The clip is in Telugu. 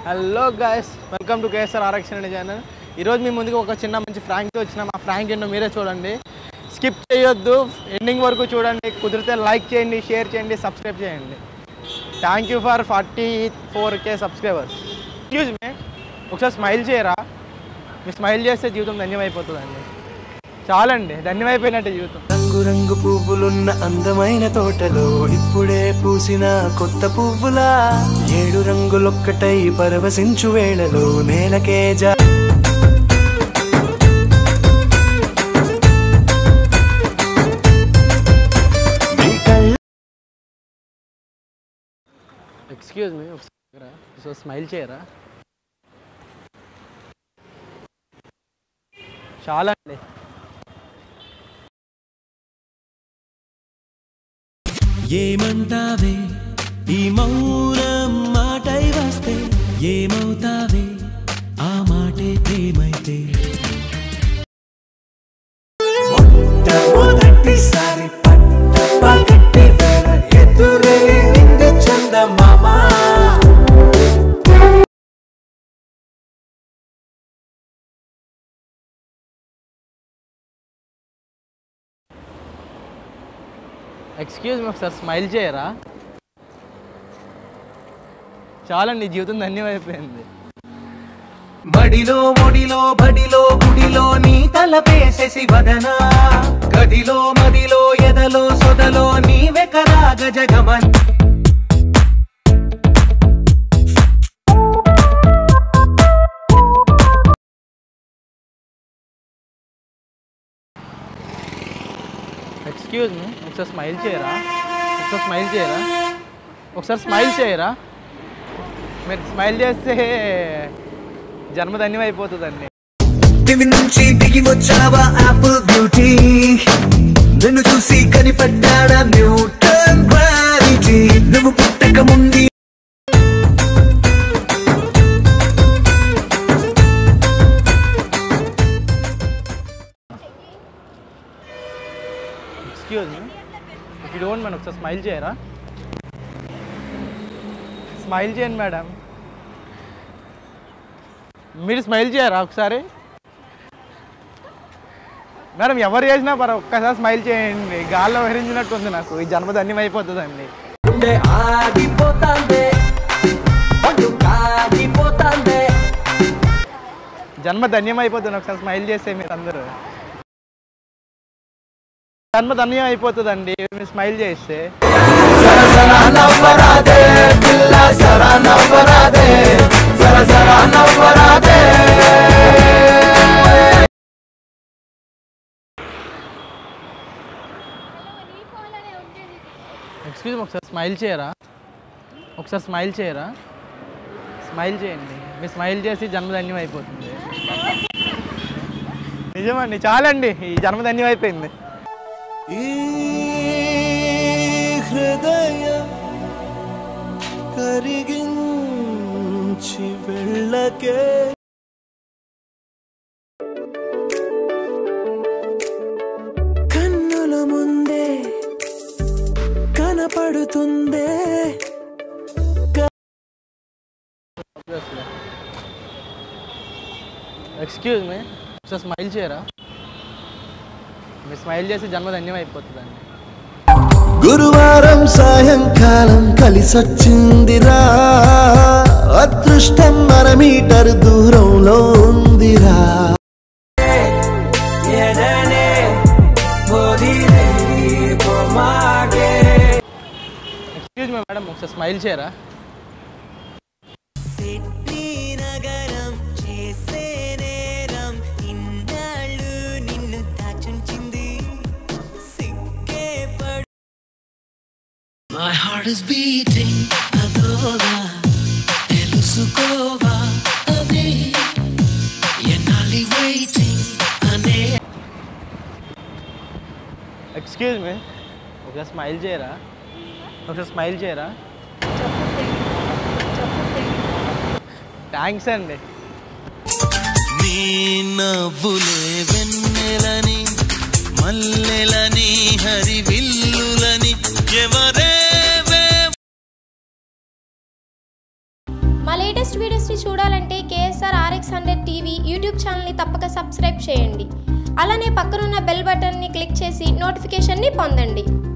Hello guys, welcome to KSR Arakshana channel. ఈరోజు మీ ముందుకు ఒక చిన్న మంచి ఫ్రాంక్తో వచ్చిన మా ఫ్రాంక్ ఏంటో మీరే చూడండి. స్కిప్ చేయొద్దు, ఎండింగ్ వరకు చూడండి. కుదిరితే లైక్ చేయండి, షేర్ చేయండి, సబ్స్క్రైబ్ చేయండి. Thank you for 44K subscribers. Excuse me, ఒకసారి స్మైల్ చేయరా? మీరు స్మైల్ చేస్తే జీవితం ధన్యమైపోతుందండి. చాలండి, ధన్యమైపోయినట్టే జీవితం. రంగు పువ్వులున్న అందమైన తోటలో ఇప్పుడే పూసిన కొత్త పువ్వులా 7 రంగులొక్కటై పరవశించు వేళలో నేలకే ఎక్స్క్యూజ్ మీ, ఒకసారి స్మైల్ చేయరా? చాలా అండి. ఏమంటావే ఈ మౌనం మాటై వస్తే, ఏమవుతావే ఆ మాటే ప్రేమైతే. మొట్టమొదటిసారి పట్ట పగటి వేళ ఎదురే నిండు చందమామ. ఎక్స్క్యూజ్ మీ, ఒకసారి స్మైల్ చేయరా? చాలండి, జీవితం ధన్యమైపోయింది. బడిలో మొడిలో బడిలో గుడిలో నీ తలపేసేసి వదనా, గదిలో మదిలో ఎదలో సొదలో నీవెకరా గజగమన్. ఎక్స్క్యూజ్ మీ, ఒకసారి స్మైల్ చేయరా? ఒకసారి స్మైల్ చేయరా? ఒకసారి స్మైల్ చేయరా? మీరు స్మైల్ చేస్తే జన్మధన్యం అయిపోతుందండి. దివి నుంచి దిగి వచ్చావా ఆపిల్ బ్యూటీ, నిన్ను చూసి కనిపడ్డాడా న్యూటన్ గ్రావిటీ. నువ్వు పుట్టక ముందు excuse me, if you don't mind ఒకసారి స్మైల్ చేయరా? స్మైల్ చేయండి మేడం. మీరు స్మైల్ చేయరా ఒకసారి? మేడం, ఎవరు చేసినా ఒక్కసారి స్మైల్ చేయండి. గాల్లో విహరించినట్టుంది నాకు. ఈ జన్మధన్యం అయిపోతుందండి. జన్మధన్యం అయిపోతుంది ఒకసారి స్మైల్ చేస్తే. మీరు అందరూ జన్మధన్యం అయిపోతుందండి మీరు స్మైల్ చేస్తే. ఎక్స్క్యూజ్ మీ, ఒకసారి స్మైల్ చేయరా? ఒకసారి స్మైల్ చేయరా? స్మైల్ చేయండి. మీరు స్మైల్ చేసి జన్మధన్యం అయిపోతుంది. నిజమండి, చాలండి, ఈ జన్మధన్యం అయిపోయింది. ఈ హృదయం కరిగించి వెళ్ళకే, కన్నుల ముందే కనపడుతుందే. ఎక్స్క్యూజ్ మీ, ఒకసారి స్మైల్ చేయరా? మీరు స్మైల్ చేసి జన్మధన్యం అయిపోతుందండి. గురువారం సాయంకాలం కలిసొచ్చిందిరా, అదృష్టం 1 మీటర్ దూరంలో ఉందిరా. ఎక్స్క్యూజ్ మీ మేడం, ఒకసారి స్మైల్ చేయరా? My heart is beating, adola, elusukova, ade, yenali waiting, ane. Excuse me, ఒకసారి స్మైల్ చేయరా? ఒకసారి స్మైల్ చేయరా? థ్యాంక్స్ అండి. నీ నవ్వులే వెన్నెలని, మల్లెలని, హరివిల్లులని ఎవరే మా లేట్ లేటెస్ట్ వీడియోస్ని చూడాలంటే KSR RX100 టీవీ యూట్యూబ్ ఛానల్ని తప్పక సబ్స్క్రైబ్ చేయండి. అలానే పక్కనున్న బెల్ బటన్ని క్లిక్ చేసి నోటిఫికేషన్ని పొందండి.